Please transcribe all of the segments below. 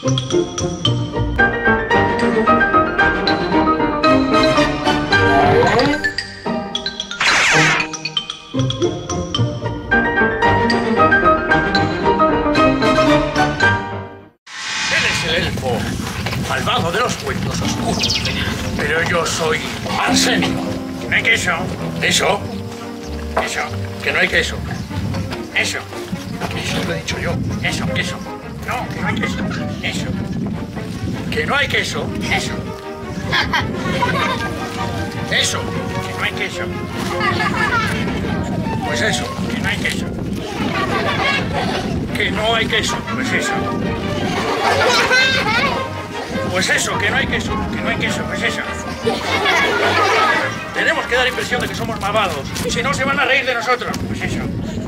Malvado de los cuentos oscuros. Pero yo soy Arsenio. ¿No hay queso? ¿Eso? ¿Eso? Que no hay queso. Eso. Eso lo he dicho yo. Eso, queso. No, que no hay queso. Eso. Que no hay queso. Eso. Eso. Que no hay queso. Pues eso. Que no hay queso. Que no hay queso. Pues eso. Pues eso, que no hay queso, pues eso. Tenemos que dar impresión de que somos malvados, si no se van a reír de nosotros, pues eso.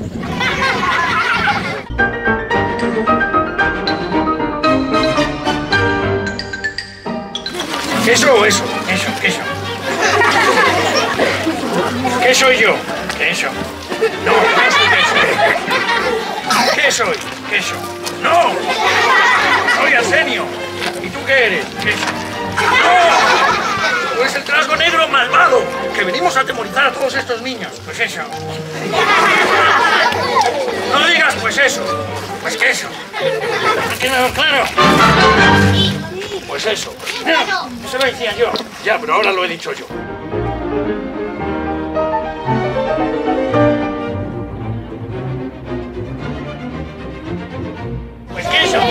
¿Queso o eso? Eso, queso. ¿Qué soy yo? Queso. No, no soy queso. ¿Qué soy? Queso. ¡No! Soy Arsenio. ¿Y tú qué eres? ¿Qué? ¡No! Tú eres el trasgo negro malvado, que venimos a atemorizar a todos estos niños. Pues eso. No digas pues eso. Pues que eso. ¿No queda claro? Pues eso. Eso lo decía yo. Ya, pero ahora lo he dicho yo. Pues que eso.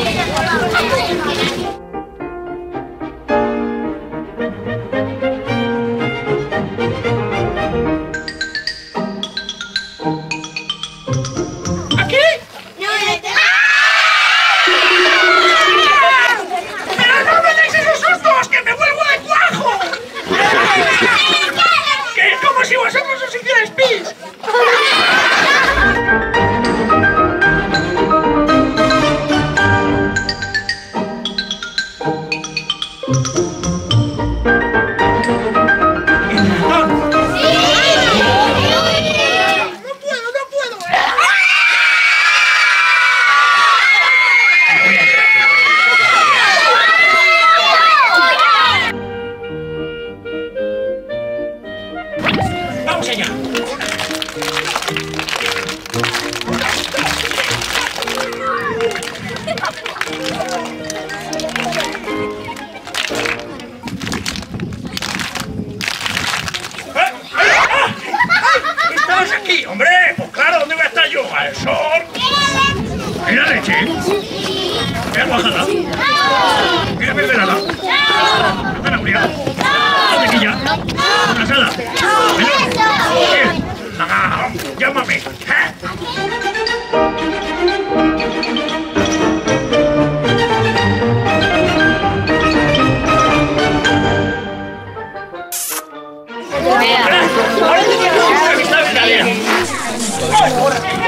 ¡Como si vosotros os hicierais pis! ¡Vamos allá! ¡Estamos aquí, hombre! Pues claro, ¿dónde voy a estar yo? ¿Al sol? ¿Mira leche? ¿Mira cuajada? ¿Mira mermelada? ¿Zanahoria? ¿Mantequilla? ¿Asada? ¡Llámame! ¡Ahora te quiero entrevistar en la arena!